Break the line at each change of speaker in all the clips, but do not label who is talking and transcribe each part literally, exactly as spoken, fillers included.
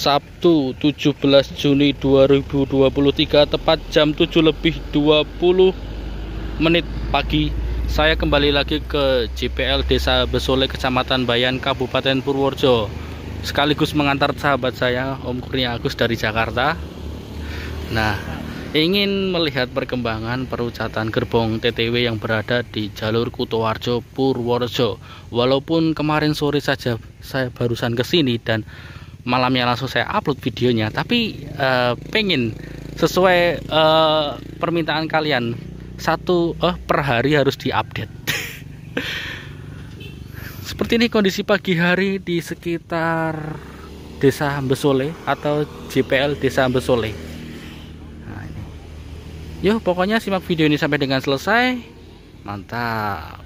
Sabtu tujuh belas Juni dua ribu dua puluh tiga, tepat jam tujuh lebih dua puluh menit pagi. Saya kembali lagi ke J P L Desa Besole, Kecamatan Bayan, Kabupaten Purworejo, sekaligus mengantar sahabat saya Om Kurnia Agus dari Jakarta. Nah, ingin melihat perkembangan perucatan gerbong T T W yang berada di jalur Kutoarjo, Purworejo. Walaupun kemarin sore saja saya barusan kesini dan malamnya langsung saya upload videonya, tapi uh, pengen sesuai uh, permintaan kalian, satu uh, per hari harus diupdate. Seperti ini kondisi pagi hari di sekitar Desa Besole atau J P L Desa Besole. Nah, ini. Yuk, pokoknya simak video ini sampai dengan selesai. Mantap.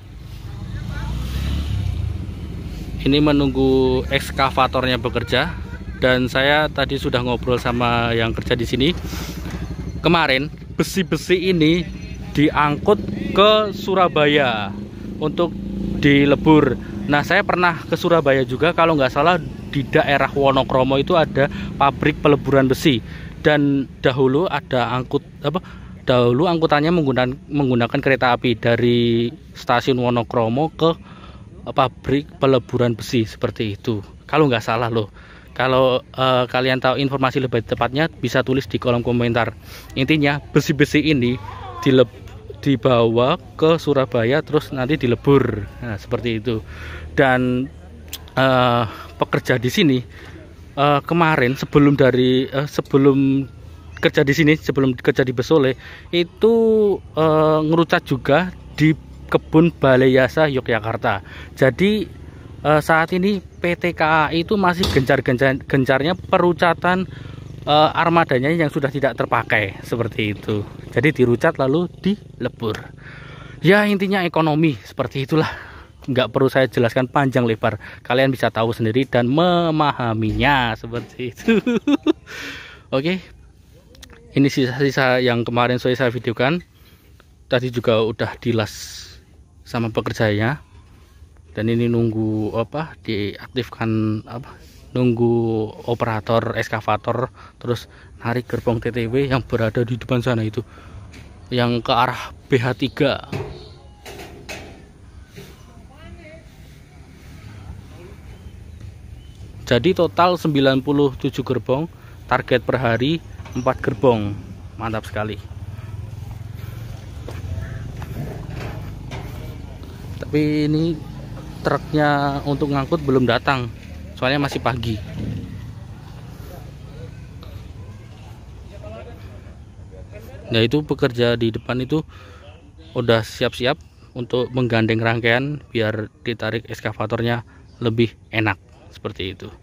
Ini menunggu ekskavatornya bekerja, dan saya tadi sudah ngobrol sama yang kerja di sini. Kemarin besi-besi ini diangkut ke Surabaya untuk dilebur. Nah, saya pernah ke Surabaya juga, kalau nggak salah di daerah Wonokromo itu ada pabrik peleburan besi, dan dahulu ada angkut apa? Dahulu angkutannya menggunakan menggunakan kereta api dari stasiun Wonokromo ke pabrik peleburan besi seperti itu, kalau nggak salah loh. Kalau uh, kalian tahu informasi lebih tepatnya, bisa tulis di kolom komentar. Intinya besi-besi ini dileb dibawa ke Surabaya terus nanti dilebur. Nah, seperti itu. Dan uh, pekerja di sini uh, kemarin sebelum dari uh, sebelum kerja di sini, sebelum kerja di Besole itu uh, ngerucat juga di Kebun Balai Yasa Yogyakarta. Jadi eh, saat ini P T K A I itu masih gencar-gencarnya perucatan eh, armadanya yang sudah tidak terpakai seperti itu. Jadi dirucat lalu dilebur. Ya, intinya ekonomi seperti itulah. Nggak perlu saya jelaskan panjang lebar. Kalian bisa tahu sendiri dan memahaminya seperti itu. Oke. Ini sisa-sisa yang kemarin saya videokan. Tadi juga udah dilas sama pekerjanya, dan ini nunggu apa diaktifkan, apa nunggu operator ekskavator terus narik gerbong T T W yang berada di depan sana itu, yang ke arah B H tiga. Jadi total sembilan puluh tujuh gerbong, target per hari empat gerbong. Mantap sekali. Tapi ini truknya untuk ngangkut belum datang, soalnya masih pagi. Nah, itu pekerja di depan itu udah siap-siap untuk menggandeng rangkaian biar ditarik ekskavatornya lebih enak seperti itu.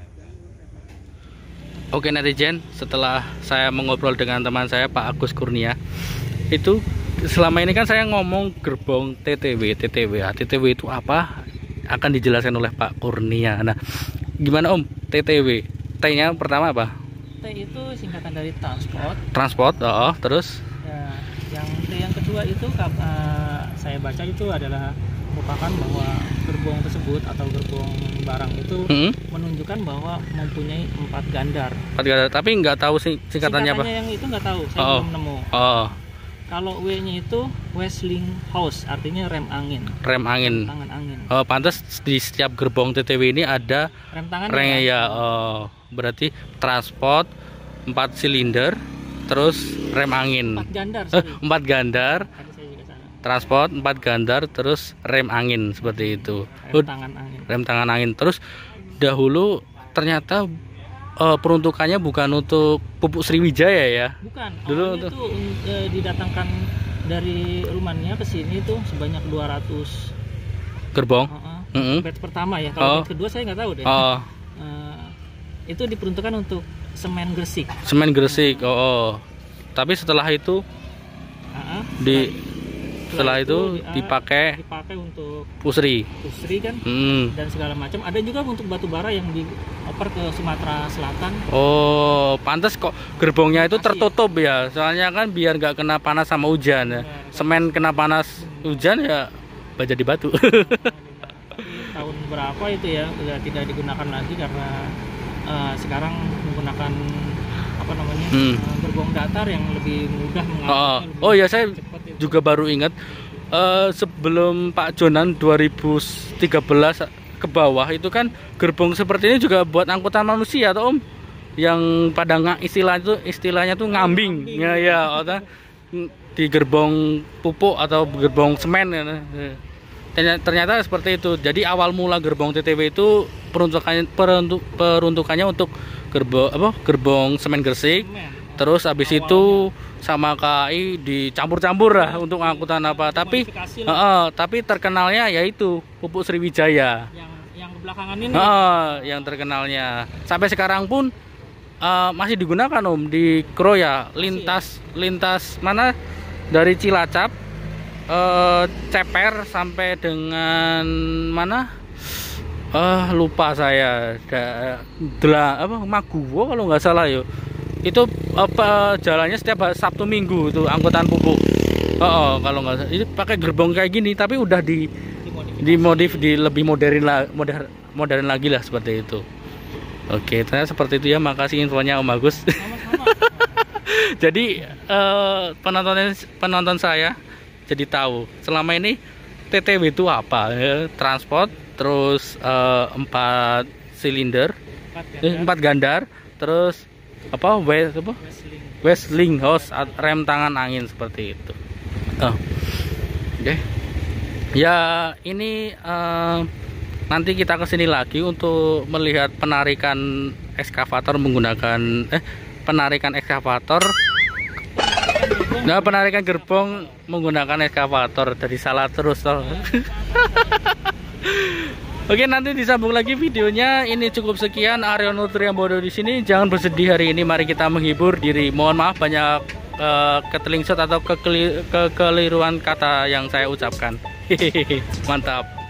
Oke netizen, setelah saya mengobrol dengan teman saya Pak Agus Kurnia, itu selama ini kan saya ngomong gerbong T T W, T T W, T T W itu apa? Akan dijelaskan oleh Pak Kurnia. Nah, gimana Om? T T W, T-nya pertama apa?
T itu singkatan dari transport.
Transport, oh, terus?
Ya, yang T yang kedua itu uh, saya baca itu adalah merupakan bahwa gerbong tersebut atau gerbong barang itu hmm? menunjukkan bahwa mempunyai empat gandar. Empat gandar,
tapi nggak tahu sing singkatannya, singkatannya apa?
Yang itu nggak tahu, saya
oh.
belum nemu.
Oh.
Kalau W-nya itu Wesling House, artinya rem angin.
Rem angin.
Rem tangan angin.
Oh, pantas di setiap gerbong T T W ini ada
rem tangan.
Rem, ya. Oh, berarti transport empat silinder, terus rem angin.
Empat gandar.
Eh, empat gandar. Transport empat gandar, terus rem angin seperti itu.
Rem tangan angin.
Rem tangan angin. Terus dahulu ternyata Uh, peruntukannya bukan untuk pupuk Sriwijaya ya?
Bukan.
Dulu
itu uh, didatangkan dari Rumania ke sini tuh sebanyak dua ratus
gerbong.
Uh -uh.
Mm -hmm.
Batch pertama ya. Kalau
oh.
batch kedua saya nggak tahu deh.
Oh.
Uh, itu diperuntukkan untuk semen Gresik.
Semen Gresik. Uh. Oh, oh. Tapi setelah itu
uh -uh.
di setelah, setelah itu, itu dipakai
dipakai untuk
pusri
pusri kan,
hmm.
dan segala macam. Ada juga untuk batu bara yang dioper ke Sumatera Selatan.
Oh, pantas kok gerbongnya itu tertutup ya, soalnya kan biar nggak kena panas sama hujan ya. Semen kena panas hmm. hujan ya jadi batu.
Tahun berapa itu ya udah tidak digunakan lagi karena uh, sekarang menggunakan apa namanya
hmm.
gerbong datar yang lebih mudah mengalir.
Oh, oh ya saya juga baru ingat uh, sebelum Pak Jonan dua ribu tiga belas ke bawah itu kan gerbong seperti ini juga buat angkutan manusia atau Om, yang pada nggak istilah itu istilahnya tuh ngambing, ngambing. ya ya atau di gerbong pupuk atau gerbong semen ya. Ternyata seperti itu. Jadi awal mula gerbong T T W itu peruntukannya peruntuk, peruntukannya untuk gerbong apa gerbong semen Gresik. Terus habis awalnya itu sama K A I dicampur-campur lah untuk angkutan apa. Tapi uh, uh, tapi terkenalnya yaitu pupuk Sriwijaya.
Yang yang belakangan ini.
Uh, yang terkenalnya sampai sekarang pun uh, masih digunakan Om di Kroya, lintas lintas mana dari Cilacap, Uh, Ceper sampai dengan mana? Uh, lupa saya. Da, dela, apa Maguwo kalau nggak salah yo. Itu apa jalannya setiap Sabtu Minggu itu angkutan pupuk. Oh, oh kalau nggak salah. Ini pakai gerbong kayak gini tapi udah di dimodif di lebih modern lah, modern modern lagi lah seperti itu. Oke, ternyata seperti itu ya. Makasih infonya Om Agus. Jadi uh, penonton penonton saya jadi tahu selama ini T T W itu apa ya, transport, terus uh, empat silinder, empat gandar, eh, empat gandar terus apa west apa Westling hose, rem tangan angin seperti itu. Oh. Oke okay. Ya ini uh, nanti kita kesini lagi untuk melihat penarikan ekskavator menggunakan eh penarikan ekskavator. Nah, penarikan gerbong menggunakan ekskavator. Dari salah terus toh. Oke, nanti disambung lagi videonya. Ini cukup sekian. Aryono Triambodo di sini. Jangan bersedih hari ini. Mari kita menghibur diri. Mohon maaf banyak uh, ketelingsut atau kekeliruan kata yang saya ucapkan. Mantap.